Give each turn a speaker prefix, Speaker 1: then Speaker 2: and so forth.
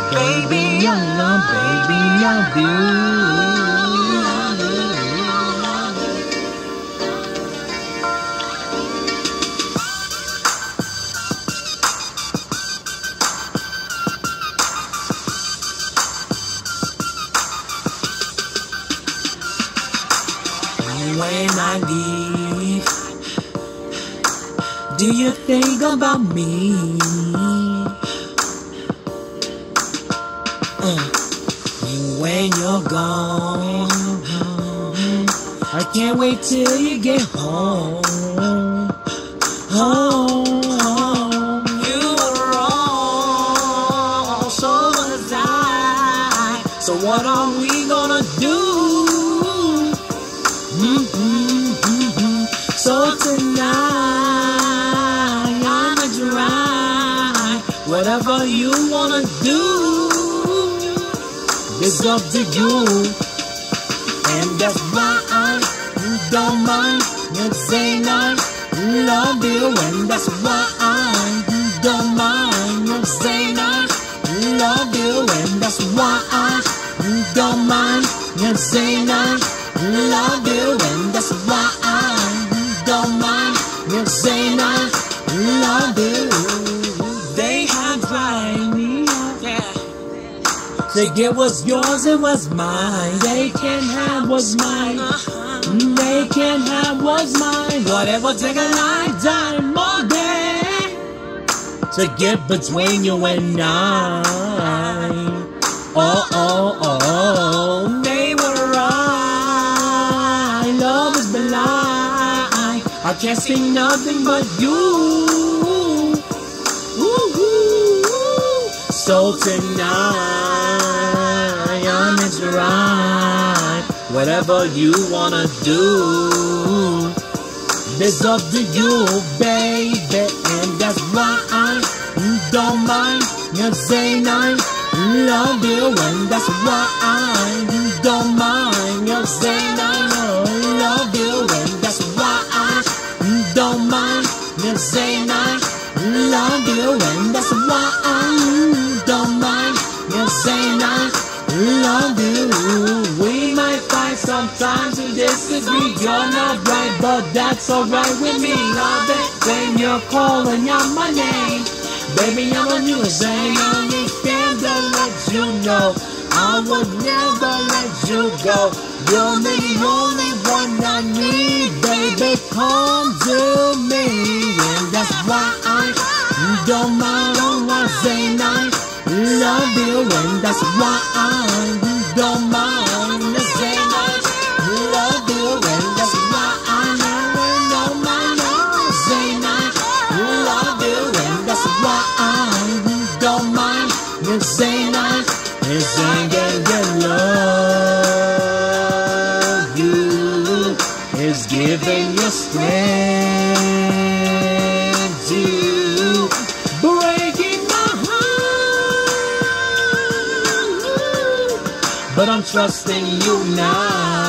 Speaker 1: baby, I love, baby, love you. When I leave, do you think about me? When you're gone, I can't wait till you get home. Home. You were wrong, so was I. So what are we gonna do? So tonight, I'ma try whatever you wanna do. It's up to you, and that's why I don't mind. You say I love you, and that's why I don't mind. You say I love you, and that's why I don't mind. You say I love you, and that's why I don't mind. You say I love you. They have tried me, yeah. They get what's yours and what's mine. They can have what's mine. They can have what's mine. Whatever, take a lifetime all day to get between you and I. Oh, oh, oh, they were right. Love is blind. I can't see nothing but you. So tonight, I'm in right. Whatever you wanna do, it's up to you, baby. And that's why I don't mind. You say I love you, and that's why I don't mind. You say I love you, and that's why I don't mind. You say I love you, and that's why I don't mind. You say I love you. We might fight sometimes to disagree. You're not right, but that's alright with me. Love it when you're calling out my name. Baby, I'm on you, and I understand to let you know I would never let you go. You're the only one I need, baby, come to me. And that's why I don't mind. I say I love you, and that's why I don't mind. I say I love you, and that's why I don't mind. I say I love you, and that's why I don't mind. You say I love you is giving you strength to breaking my heart, but I'm trusting you now.